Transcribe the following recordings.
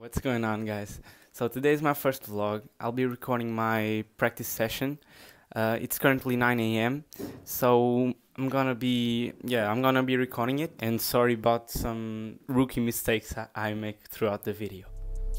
What's going on, guys? So today is my first vlog. I'll be recording my practice session. It's currently 9 a.m. So I'm gonna be recording it, and sorry about some rookie mistakes I make throughout the video.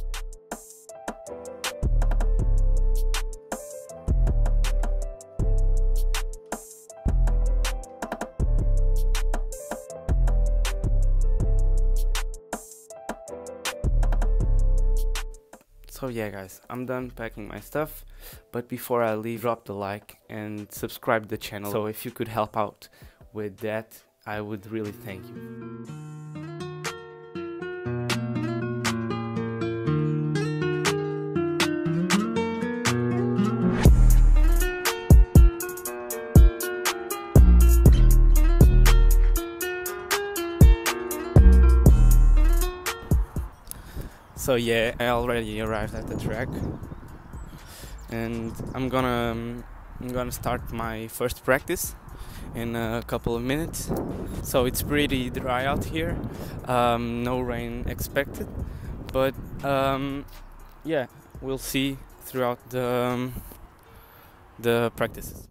So yeah, guys, I'm done packing my stuff, but before I leave, drop the like and subscribe to the channel. So if you could help out with that, I would really thank you. So yeah, I already arrived at the track, and I'm gonna start my first practice in a couple of minutes. So it's pretty dry out here, no rain expected, but yeah, we'll see throughout the practices.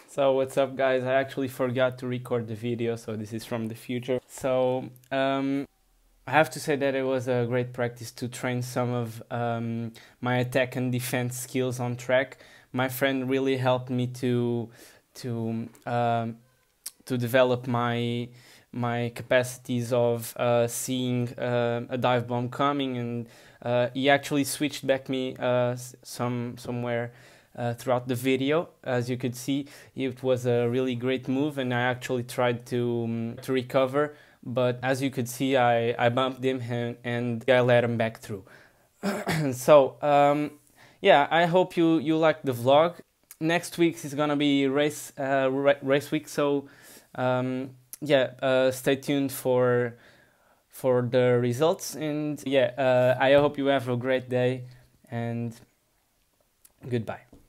So what's up, guys? I actually forgot to record the video, so this is from the future. So I have to say that it was a great practice to train some of my attack and defense skills on track. My friend really helped me to develop my capacities of seeing a dive bomb coming, and he actually switched back me somewhere throughout the video. As you could see, it was a really great move, and I actually tried to recover, but as you could see, I bumped him and I let him back through. So yeah, I hope you liked the vlog. Next week is gonna be race week, so yeah, stay tuned for the results, and yeah, I hope you have a great day, and goodbye.